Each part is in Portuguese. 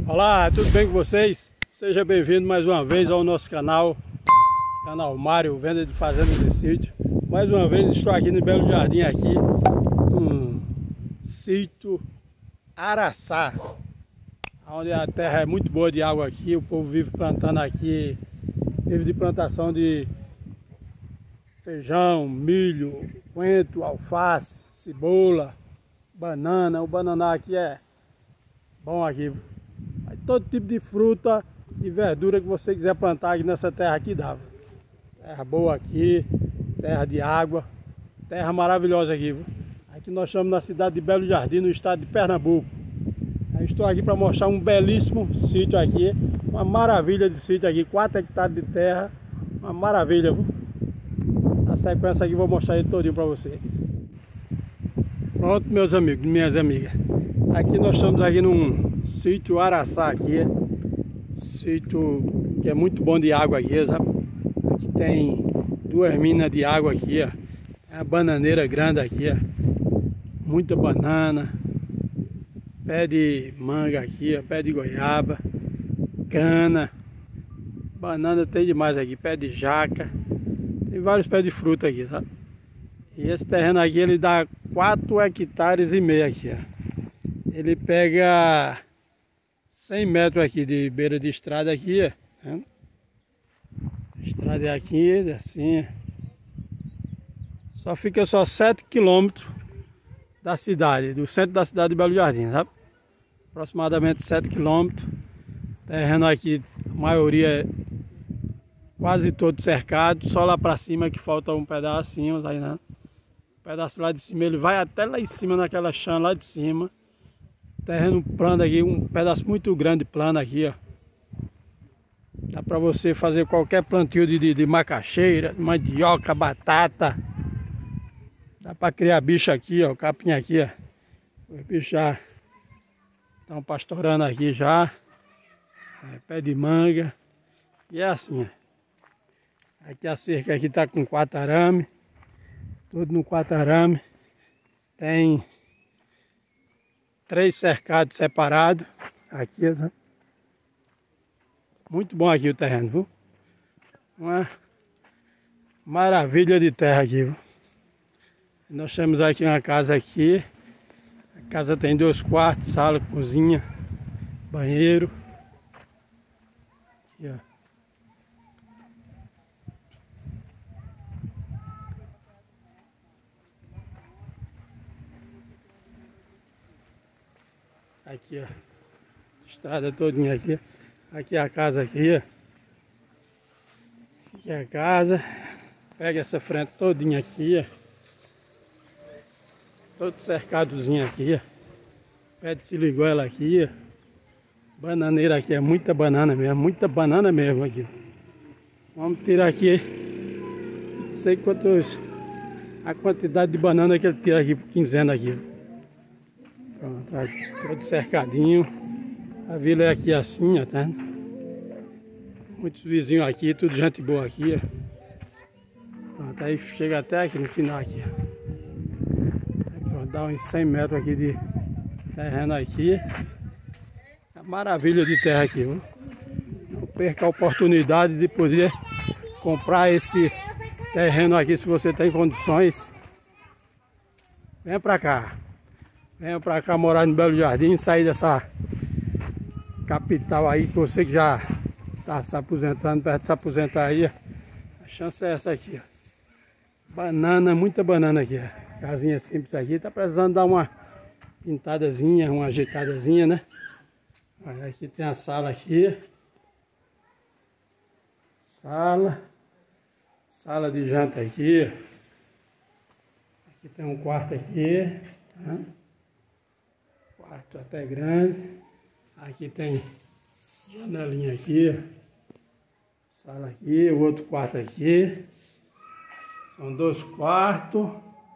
Olá, tudo bem com vocês? Seja bem-vindo mais uma vez ao nosso canal Mário, venda de fazendas e sítio. Mais uma vez estou aqui no Belo Jardim, aqui no sítio Araçá, onde a terra é muito boa de água aqui. O povo vive plantando aqui, vive de plantação de feijão, milho, coentro, alface, cebola, banana. O bananá aqui é bom aqui. Todo tipo de fruta e verdura que você quiser plantar aqui nessa terra aqui dá. Terra boa aqui, terra de água, terra maravilhosa aqui. Aqui nós estamos na cidade de Belo Jardim, no estado de Pernambuco. Eu estou aqui para mostrar um belíssimo sítio aqui, uma maravilha de sítio aqui, 4 hectares de terra, uma maravilha. Na sequência aqui vou mostrar ele todinho para vocês. Pronto, meus amigos, minhas amigas. Aqui nós estamos aqui num sítio Araçá aqui, sítio que é muito bom de água aqui, sabe? Aqui tem 2 minas de água aqui, ó. É uma bananeira grande aqui, ó. Muita banana, pé de manga aqui, ó. Pé de goiaba, cana, banana tem demais aqui, pé de jaca, tem vários pés de fruta aqui, sabe? E esse terreno aqui ele dá 4,5 hectares aqui, ó. Ele pega 100 metros aqui de beira de estrada aqui, ó. A estrada é aqui, assim. Só fica só 7 quilômetros da cidade, do centro da cidade de Belo Jardim, sabe? Aproximadamente 7 quilômetros. Terreno aqui, a maioria é quase todo cercado, só lá para cima que falta um pedacinho, aí, né? Um pedaço lá de cima, ele vai até lá em cima, naquela chã lá de cima. Terreno plano aqui, um pedaço muito grande plano aqui, ó. Dá para você fazer qualquer plantio de macaxeira, mandioca, batata. Dá para criar bicho aqui, ó, capim aqui, ó. Os bichos já estão pastorando aqui já. Pé de manga. E é assim, ó. Aqui a cerca aqui tá com 4 arame. Tudo no 4 arame. Tem 3 cercados separados. Aqui, ó. Muito bom aqui o terreno, viu? Uma maravilha de terra aqui, viu? Nós temos aqui uma casa aqui. A casa tem 2 quartos, sala, cozinha, banheiro. Aqui, ó. Aqui, ó, estrada todinha aqui. Aqui é a casa aqui, ó. Aqui é a casa. Pega essa frente todinha aqui, ó. Todo cercadozinho aqui, ó. Pé de siriguela aqui, ó. Bananeira aqui, é muita banana mesmo aqui. Vamos tirar aqui, não sei quantos, a quantidade de banana que ele tira aqui por quinzena aqui, ó. Pronto, tá todo cercadinho. A vila é aqui assim, ó, tá? Muitos vizinhos aqui, tudo gente boa aqui, ó. Pronto, aí chega até aqui no final aqui, ó. Aí, pronto, dá uns 100 metros aqui de terreno aqui. É maravilha de terra aqui, viu? Não perca a oportunidade de poder comprar esse terreno aqui se você tem condições. Venha pra cá. Venha pra cá morar no Belo Jardim, sair dessa capital aí, que você que já está se aposentando, perto de se aposentar aí. A chance é essa aqui, ó. Banana, muita banana aqui, ó. Casinha simples aqui, tá precisando dar uma pintadazinha, uma ajeitadazinha, né? Aqui tem a sala aqui. Sala de janta aqui. Aqui tem um quarto aqui, tá? Quarto até grande. Aqui tem janelinha aqui. Sala aqui, o outro quarto aqui. São 2 quartos.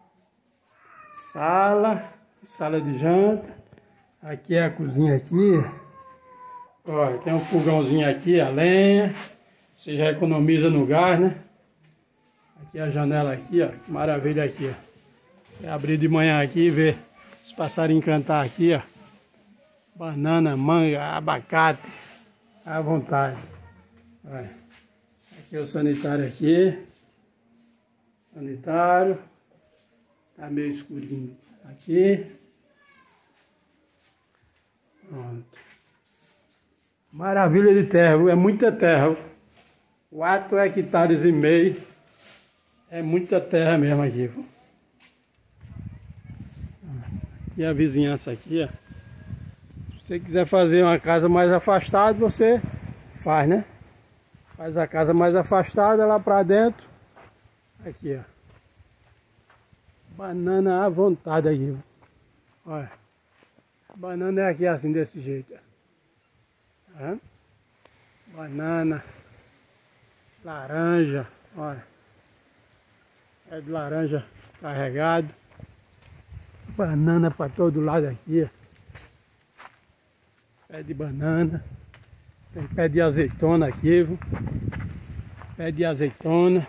Sala de janta. Aqui é a cozinha aqui. Olha, tem um fogãozinho aqui, a lenha. Você já economiza no gás, né? Aqui a janela aqui, ó. Que maravilha aqui, ó. Você abrir de manhã aqui e ver os passarinhos cantar aqui, ó. banana, manga, abacate, à vontade. Olha. Aqui é o sanitário aqui. Sanitário. Tá meio escurinho aqui. Pronto. Maravilha de terra, é muita terra. 4 hectares e meio. É muita terra mesmo aqui. Aqui a vizinhança aqui, ó. Se você quiser fazer uma casa mais afastada, você faz, né? Faz a casa mais afastada lá pra dentro. Aqui, ó. Banana à vontade aqui. Olha. A banana é aqui assim, desse jeito. Ó. Banana. Laranja. Olha. É de laranja carregado. Banana para todo lado aqui. Pé de banana. Tem pé de azeitona aqui, viu? Pé de azeitona.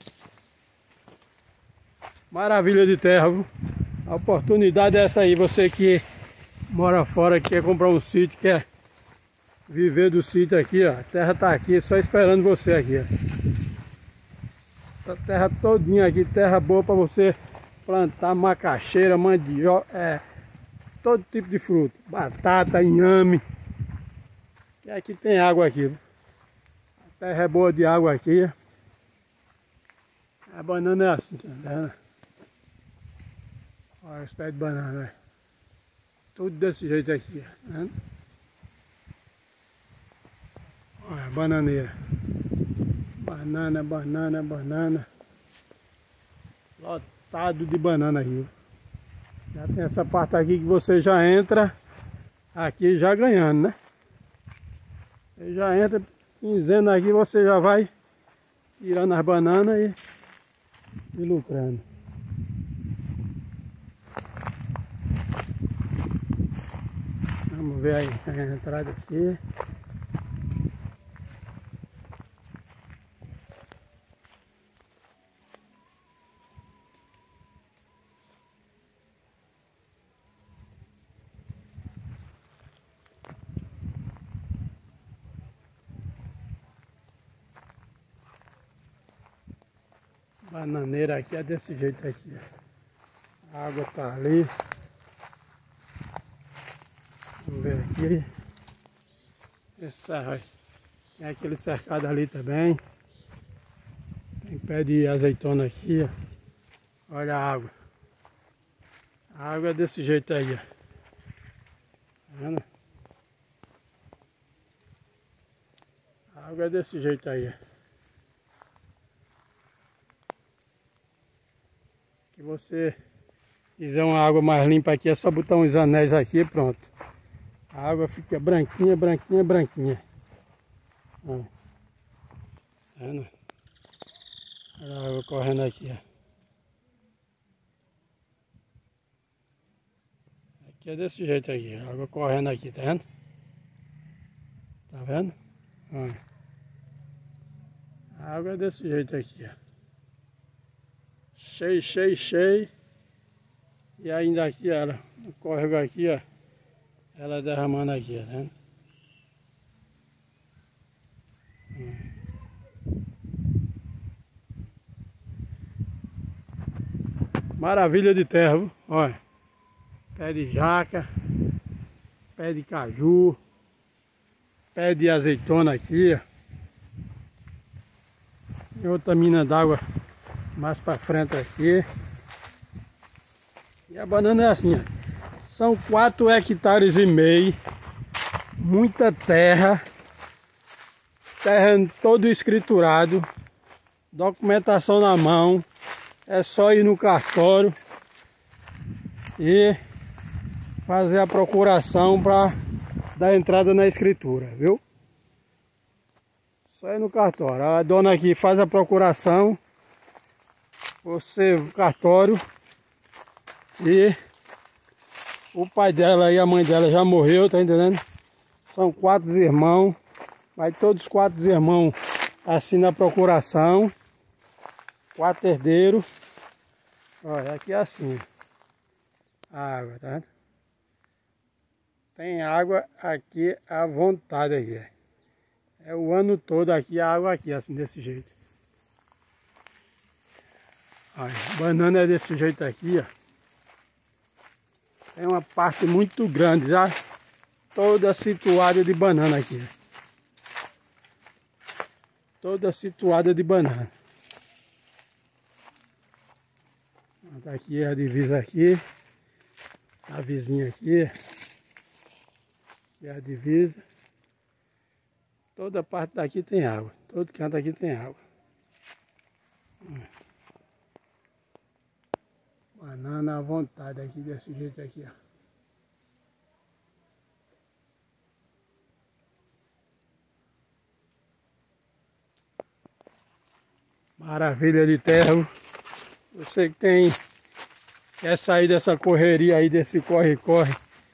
Maravilha de terra, viu? A oportunidade é essa aí. Você que mora fora, quer comprar um sítio, quer viver do sítio aqui, ó. A terra tá aqui, só esperando você aqui, ó. Essa terra todinha aqui, terra boa para você plantar macaxeira, mandioca, todo tipo de fruta. Batata, inhame. E aqui tem água aqui. A terra é boa de água aqui. A banana é assim, tá vendo? Olha os pés de banana, velho. Tudo desse jeito aqui, tá vendo? Olha a bananeira. Banana, banana, banana. Lotado de banana aqui. Já tem essa parte aqui que você já entra aqui já ganhando, né? Você já entra quinzena aqui, você já vai tirando as bananas e lucrando. Vamos ver aí a entrada aqui. Bananeira aqui é desse jeito aqui. A água tá ali. Vamos ver aqui. Esse aí. Tem aquele cercado ali também. Tem pé de azeitona aqui, ó. Olha a água. A água é desse jeito aí, ó. Tá vendo? A água é desse jeito aí, ó. Se você quiser uma água mais limpa aqui, é só botar uns anéis aqui e pronto. A água fica branquinha, branquinha, branquinha. Olha. Tá vendo? Olha a água correndo aqui, ó. Aqui é desse jeito aqui, a água correndo aqui, tá vendo? Tá vendo? Olha. A água é desse jeito aqui, ó. Cheio, cheio, cheio. E ainda aqui, ela, o córrego aqui, ó. Ela derramando aqui, ó, tá vendo? Maravilha de terra, viu? Olha. Pé de jaca. Pé de caju. Pé de azeitona aqui, ó. E outra mina d'água mais pra frente aqui. E a banana é assim, ó. São 4 hectares e meio. Muita terra. Terra todo escriturado. Documentação na mão. É só ir no cartório e fazer a procuração para dar entrada na escritura, viu? Só ir no cartório. A dona aqui faz a procuração. Você, o cartório. E o pai dela e a mãe dela já morreu, tá entendendo? São 4 irmãos. Vai todos os 4 irmãos assinam a procuração. 4 herdeiros. Olha, aqui é assim. A água, tá vendo? Tem água aqui à vontade aqui. É o ano todo aqui, a água aqui, assim, desse jeito. Olha, banana é desse jeito aqui, ó. Tem uma parte muito grande, já toda situada de banana aqui. Toda situada de banana. Tá aqui a divisa aqui. A vizinha aqui. E a divisa. Toda parte daqui tem água. Todo canto aqui tem água. Banana à vontade aqui, desse jeito aqui, ó. Maravilha de terra. Você que quer sair dessa correria aí, desse corre-corre,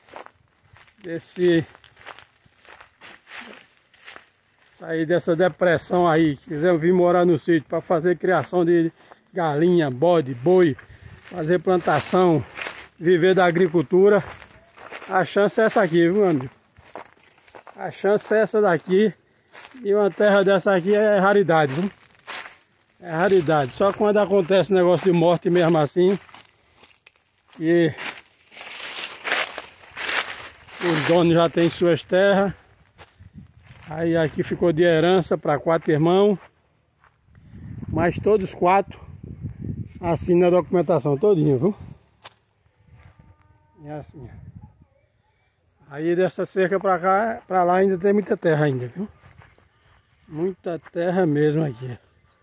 sair dessa depressão aí, quiser vir morar no sítio para fazer criação de galinha, bode, boi, fazer plantação, viver da agricultura, a chance é essa aqui, viu, amigo? A chance é essa daqui, e uma terra dessa aqui é raridade, viu? É raridade, só quando acontece negócio de morte mesmo assim, e os donos já têm suas terras. Aí aqui ficou de herança para 4 irmãos, mas todos 4 assinam a documentação todinha, viu? É assim. Aí dessa cerca para cá, para lá ainda tem muita terra ainda, viu? Muita terra mesmo aqui.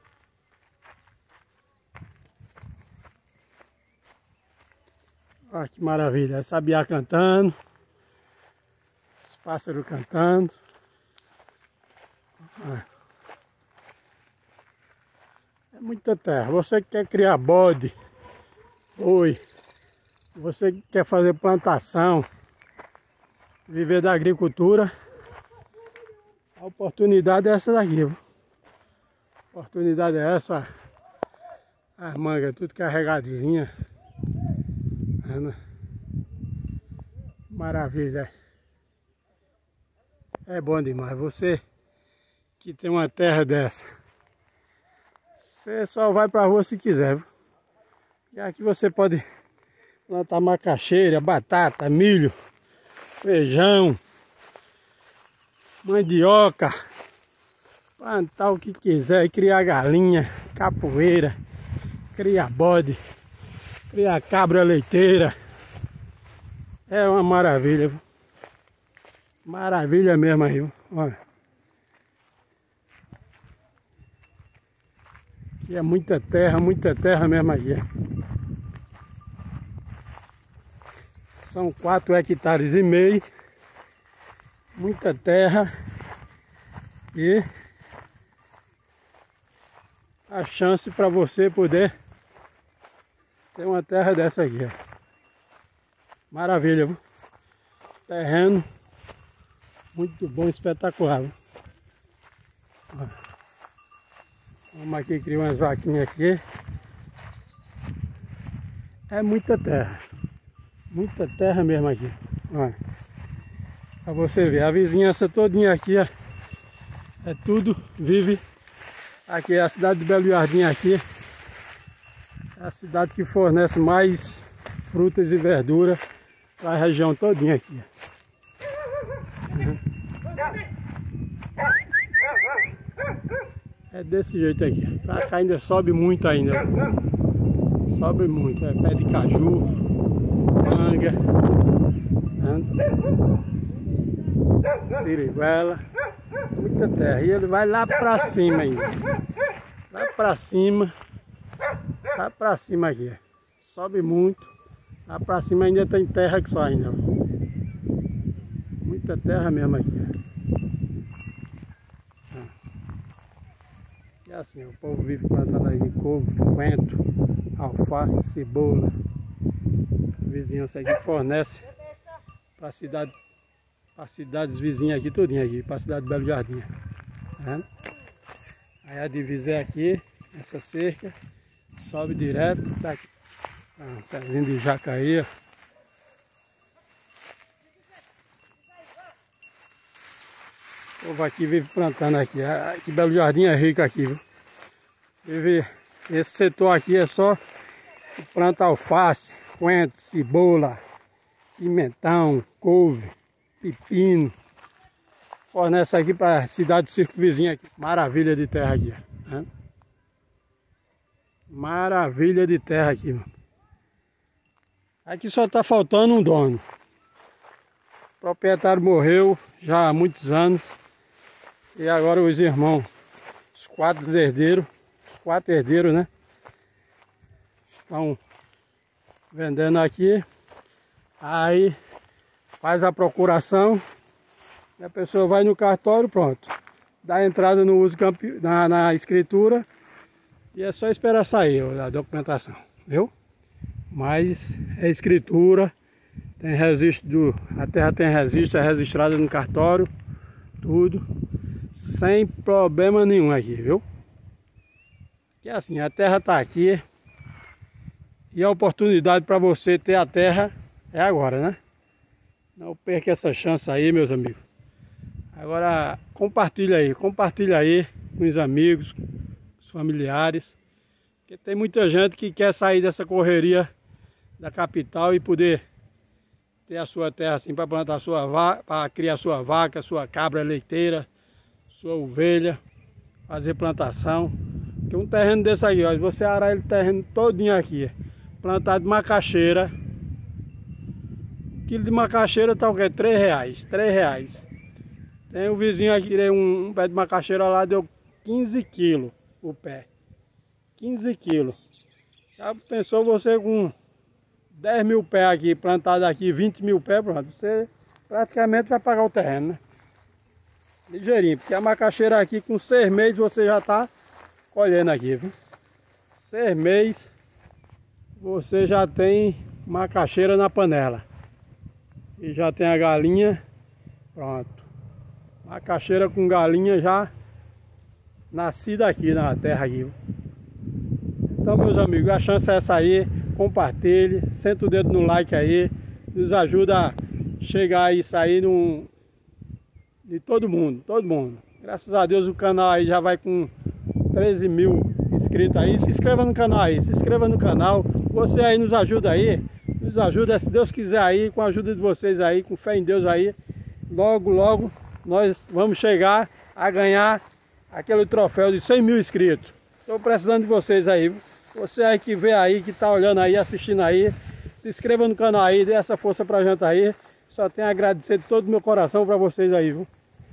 Olha que maravilha, é sabiá cantando, os pássaros cantando. É muita terra. Você que quer criar bode, oi, você que quer fazer plantação, viver da agricultura, a oportunidade é essa daqui, viu? A oportunidade é essa, ó. As mangas tudo carregadinha. Maravilha. É bom demais. Você que tem uma terra dessa, você só vai pra rua se quiser, viu? E aqui você pode plantar macaxeira, batata, milho, feijão, mandioca, plantar o que quiser, criar galinha, capoeira, criar bode, criar cabra leiteira. É uma maravilha, viu? Maravilha mesmo aí, viu? Olha. E é muita terra mesmo aqui. São 4 hectares e meio. Muita terra. E a chance para você poder ter uma terra dessa aqui, ó. Maravilha, viu? Terreno muito bom, espetacular, viu? Ó. Vamos aqui criar umas vaquinhas aqui. É muita terra mesmo aqui. Olha, pra você ver, a vizinhança todinha aqui, ó, é tudo, vive aqui. É a cidade de Belo Jardim aqui, é a cidade que fornece mais frutas e verduras para a região todinha aqui. É desse jeito aqui. Pra cá ainda sobe muito ainda. Sobe muito. É pé de caju, manga, siriguela, muita terra. E ele vai lá pra cima ainda. Lá pra cima. Lá pra cima aqui. Sobe muito. Lá pra cima ainda tem terra que só ainda. Muita terra mesmo aqui. E assim, o povo vive plantando aí couve, coentro, alface, cebola. A vizinhança aqui fornece para a cidade, para as cidades vizinhas aqui, tudinho aqui, para a cidade de Belo Jardim. Tá? Aí a divisa é aqui, essa cerca, sobe direto, tá aqui. Um pezinho de jacareia. O povo aqui vive plantando aqui. Aqui Belo Jardim é rico aqui, viu? Vive, esse setor aqui é só planta alface, coentro, cebola, pimentão, couve, pepino. Fornece aqui para a cidade do circo vizinho aqui. Maravilha de terra aqui, né? Maravilha de terra aqui, mano. Aqui só tá faltando um dono. O proprietário morreu já há muitos anos. E agora os irmãos, os quatro herdeiros, né? Estão vendendo aqui. Aí faz a procuração. E a pessoa vai no cartório, pronto. Dá a entrada no uso na escritura. E é só esperar sair a documentação, viu? Mas é escritura. Tem registro, a terra tem registro, é registrada no cartório. Tudo. Sem problema nenhum aqui, viu? Que assim, a terra está aqui. E a oportunidade para você ter a terra é agora, né? Não perca essa chance aí, meus amigos. Agora compartilha aí com os amigos, os familiares. Porque tem muita gente que quer sair dessa correria da capital e poder ter a sua terra assim para plantar sua vaca, para criar sua vaca, sua cabra leiteira, sua ovelha, fazer plantação. Porque um terreno desse aqui, ó, você arar ele terreno todinho aqui, plantado de macaxeira. Quilo de macaxeira tá o quê? R$3. Tem um vizinho aqui, tirei um pé de macaxeira lá, deu 15 quilos o pé. 15 quilos. Já pensou você com 10 mil pés aqui, plantado aqui, 20 mil pés, pronto. Você praticamente vai pagar o terreno, né? Ligeirinho, porque a macaxeira aqui com 6 meses você já está colhendo aqui, viu? 6 meses você já tem macaxeira na panela. E já tem a galinha, pronto. Macaxeira com galinha já nascida aqui na terra aqui. Então, meus amigos, a chance é essa aí. Compartilhe, senta o dedo no like aí. Nos ajuda a chegar e sair de todo mundo. Graças a Deus o canal aí já vai com 13 mil inscritos aí. Se inscreva no canal aí, Você aí nos ajuda aí. Nos ajuda, se Deus quiser aí, com a ajuda de vocês aí, com fé em Deus aí. Logo nós vamos chegar a ganhar aquele troféu de 100 mil inscritos. Estou precisando de vocês aí. Você aí que vê aí, que está olhando aí, assistindo aí, se inscreva no canal aí, dê essa força pra gente aí. Só tenho a agradecer de todo o meu coração para vocês aí, viu?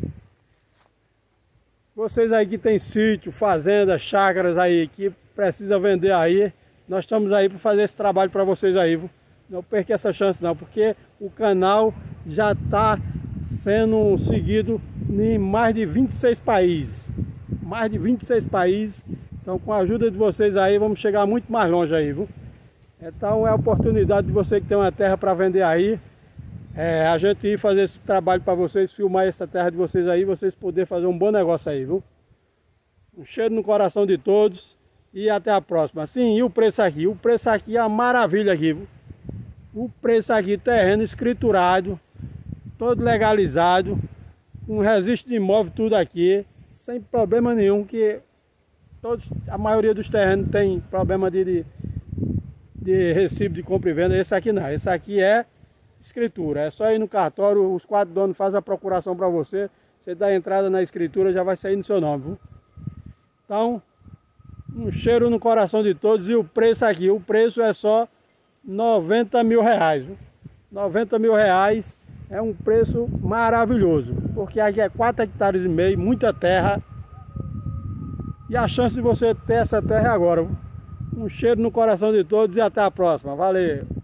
Vocês aí que tem sítio, fazenda, chácaras aí, que precisa vender aí, nós estamos aí para fazer esse trabalho para vocês aí, viu? Não perca essa chance não, porque o canal já está sendo seguido em mais de 26 países. Mais de 26 países. Então, com a ajuda de vocês aí, vamos chegar muito mais longe aí, viu? Então, é a oportunidade de você que tem uma terra para vender aí. A gente ir fazer esse trabalho para vocês, filmar essa terra de vocês aí, vocês poderem fazer um bom negócio aí, viu? Um cheiro no coração de todos e até a próxima. Sim, e o preço aqui? O preço aqui é uma maravilha aqui, viu? O preço aqui, terreno escriturado, todo legalizado, com registro de imóvel, tudo aqui, sem problema nenhum, que a maioria dos terrenos tem problema de recibo de compra e venda. Esse aqui não, esse aqui é escritura, é só ir no cartório, os 4 donos fazem a procuração para você, você dá a entrada na escritura, já vai sair no seu nome, viu? Então, um cheiro no coração de todos. E o preço aqui, o preço é só 90 mil reais, viu? 90 mil reais é um preço maravilhoso, porque aqui é 4,5 hectares, muita terra, e a chance de você ter essa terra é agora, viu? Um cheiro no coração de todos e até a próxima, valeu!